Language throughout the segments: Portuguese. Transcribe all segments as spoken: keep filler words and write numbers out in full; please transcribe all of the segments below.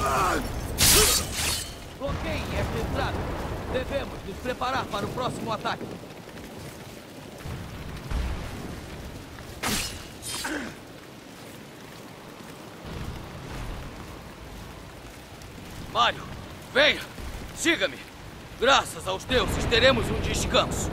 Bloqueiem esta entrada. Devemos nos preparar para o próximo ataque. Mário, venha! Siga-me! Graças aos deuses, teremos um descanso.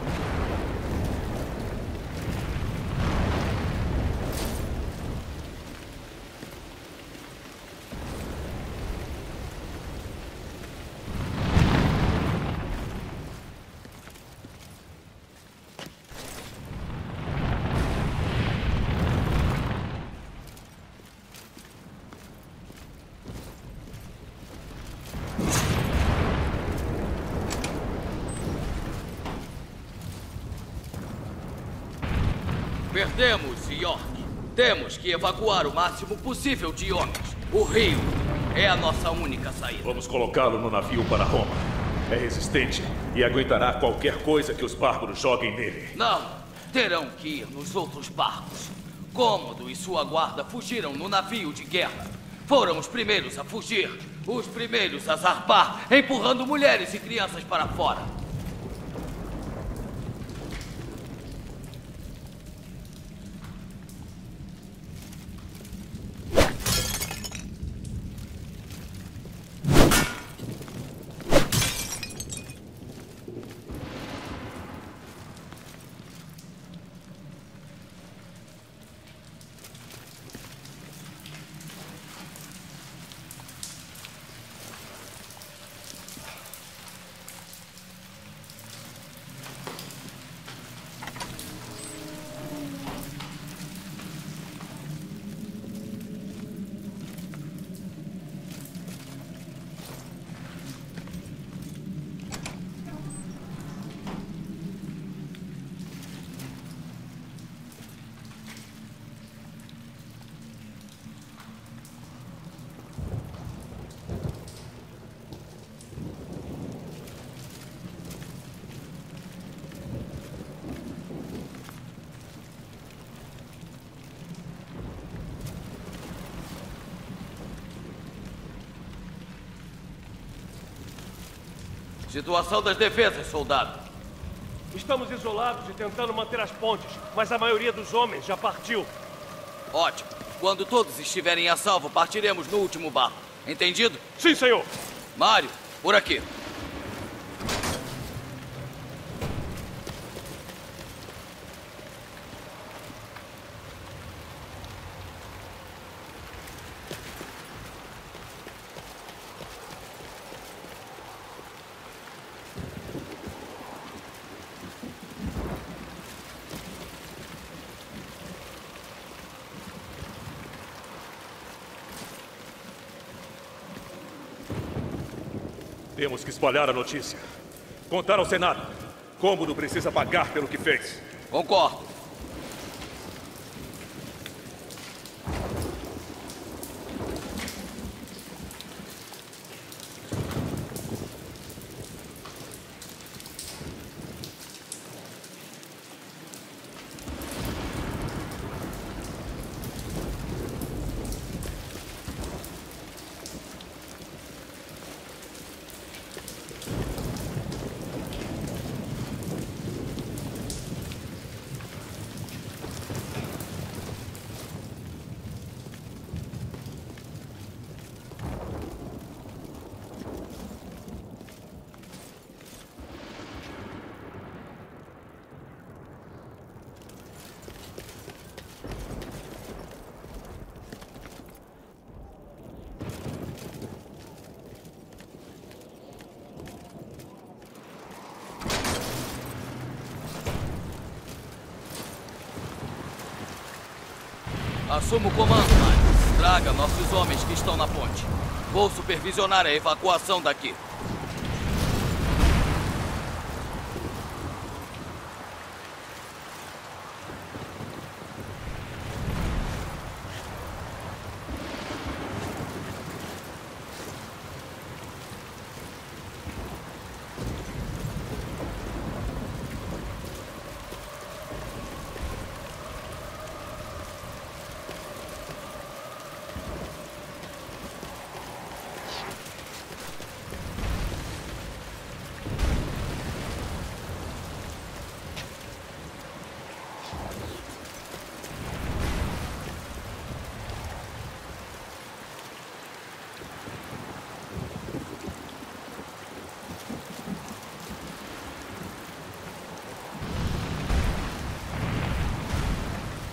Perdemos York. Temos que evacuar o máximo possível de homens. O rio é a nossa única saída. Vamos colocá-lo no navio para Roma. É resistente e aguentará qualquer coisa que os bárbaros joguem nele. Não, terão que ir nos outros barcos. Cômodo e sua guarda fugiram no navio de guerra. Foram os primeiros a fugir, os primeiros a zarpar, empurrando mulheres e crianças para fora. Situação das defesas, soldado. Estamos isolados e tentando manter as pontes, mas a maioria dos homens já partiu. Ótimo. Quando todos estiverem a salvo, partiremos no último barco. Entendido? Sim, senhor. Mário, por aqui. Temos que espalhar a notícia. Contar ao Senado. Cômodo precisa pagar pelo que fez. Concordo. Assuma o comando, Mário. Traga nossos homens que estão na ponte. Vou supervisionar a evacuação daqui.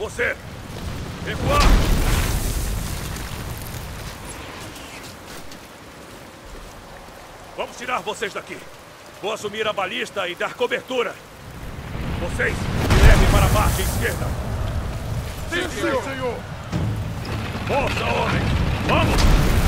Você! Recuar! Vamos tirar vocês daqui. Vou assumir a balista e dar cobertura. Vocês me levem para a margem esquerda. Sim, Sim, senhor. senhor! Força, homem! Vamos!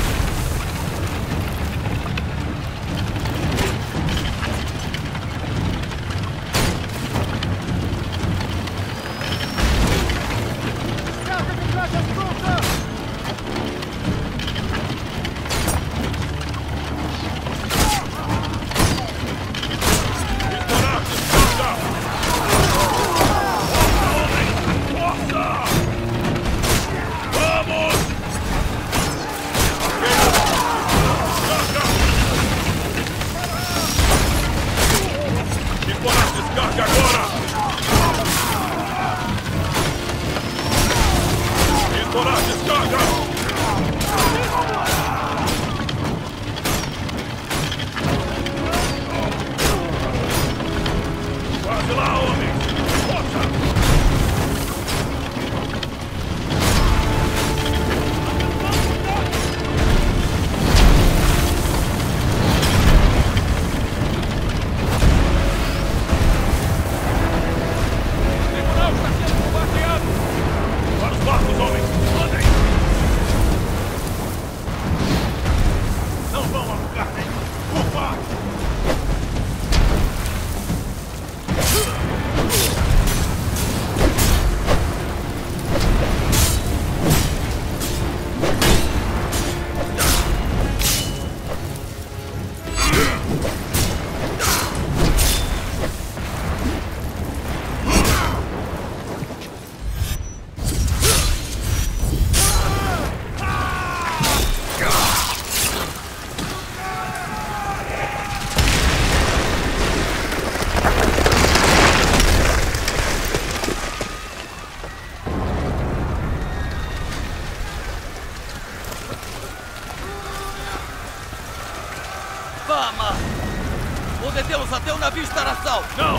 Vou detê-los até o navio estar a salvo. Não!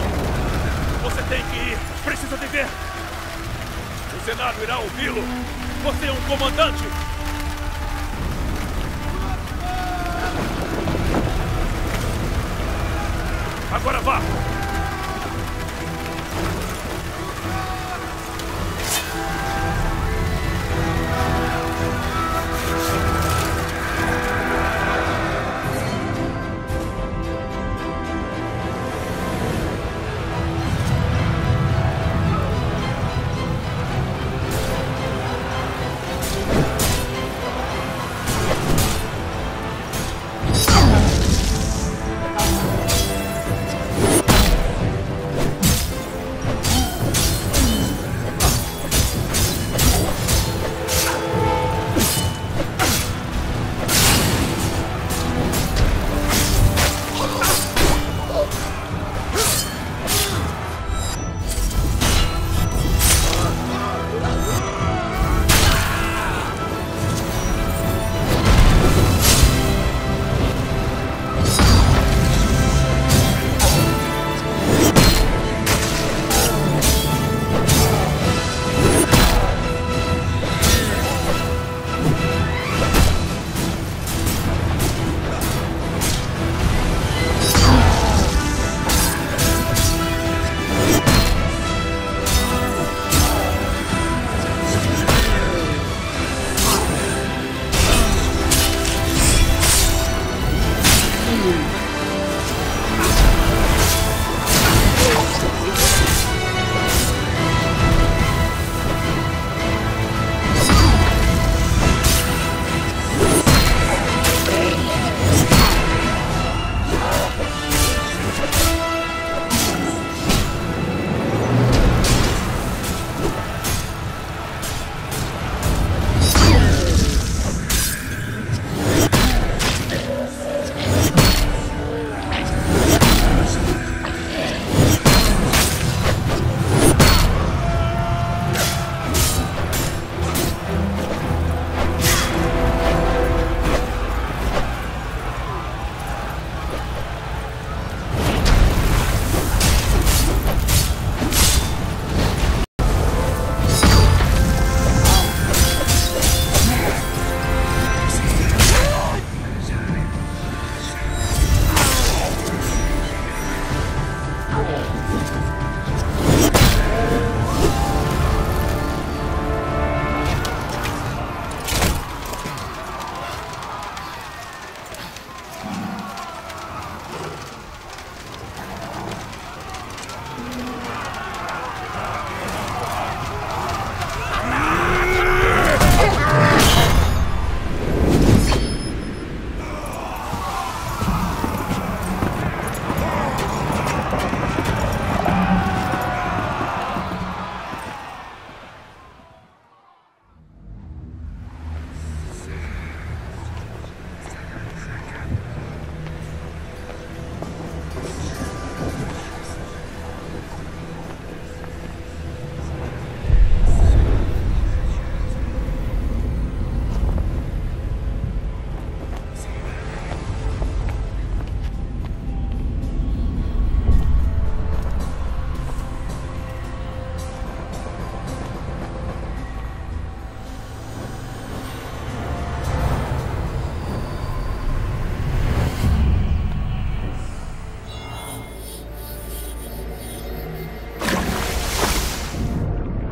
Você tem que ir. Precisa viver. O Senado irá ouvi-lo. Você é um comandante. Agora vá.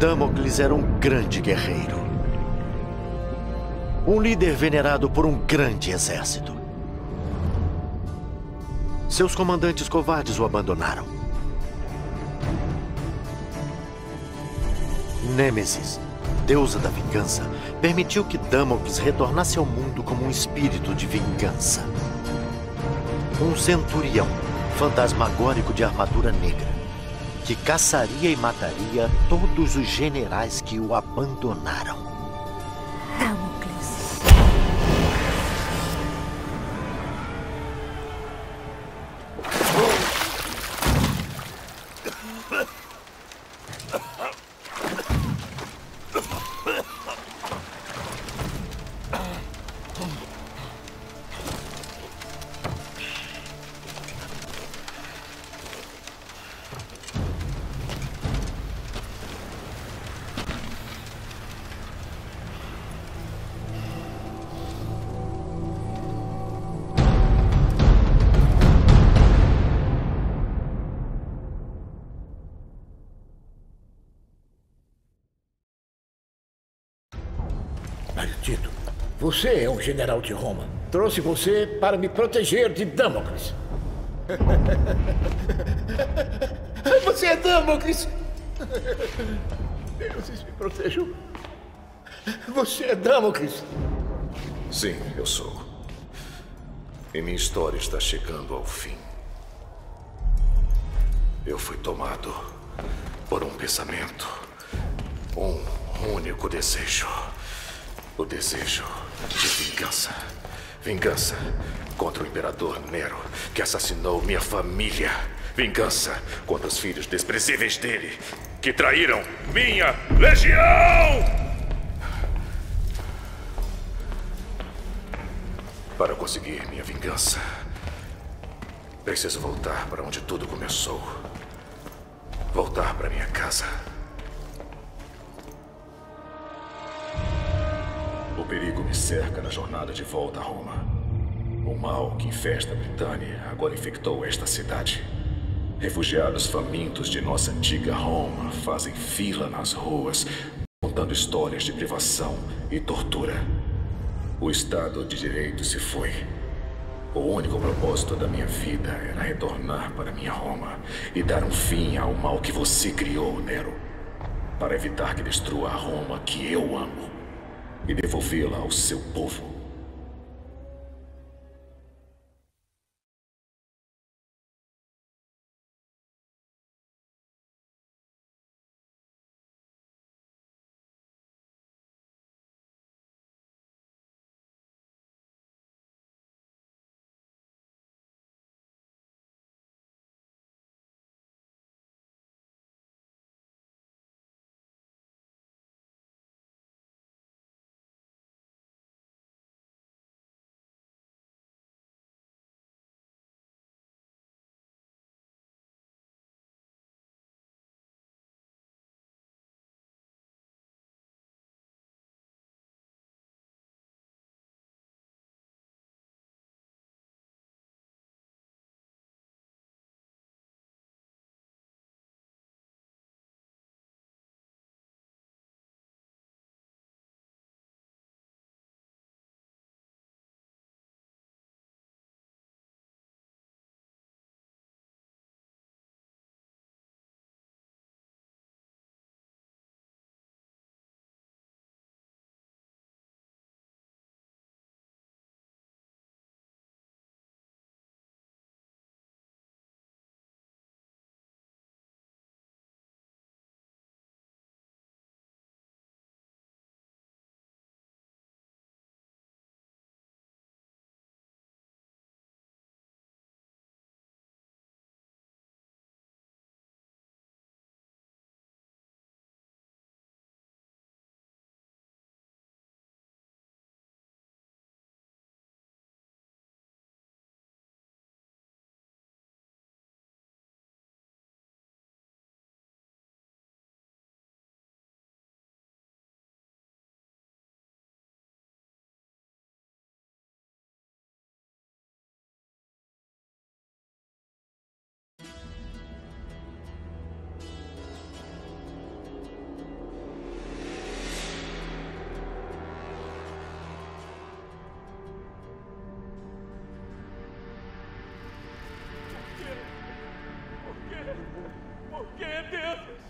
Damocles era um grande guerreiro. Um líder venerado por um grande exército. Seus comandantes covardes o abandonaram. Nêmesis, deusa da vingança, permitiu que Damocles retornasse ao mundo como um espírito de vingança. Um centurião, fantasmagórico de armadura negra, que caçaria e mataria todos os generais que o abandonaram. Damocles. Maldito. Você é um general de Roma. Trouxe você para me proteger de Damocles. Você é Damocles! Deuses me protejam. Você é Damocles! Sim, eu sou. E minha história está chegando ao fim. Eu fui tomado por um pensamento. Um único desejo. O desejo de vingança. Vingança contra o imperador Nero, que assassinou minha família. Vingança contra os filhos desprezíveis dele, que traíram minha legião! Para conseguir minha vingança, preciso voltar para onde tudo começou. Voltar para minha casa. O perigo me cerca na jornada de volta a Roma. O mal que infesta a Britânia agora infectou esta cidade. Refugiados famintos de nossa antiga Roma fazem fila nas ruas, contando histórias de privação e tortura. O Estado de Direito se foi. O único propósito da minha vida era retornar para minha Roma e dar um fim ao mal que você criou, Nero, para evitar que destrua a Roma que eu amo e devolvê-la ao seu povo. Quem é Deus?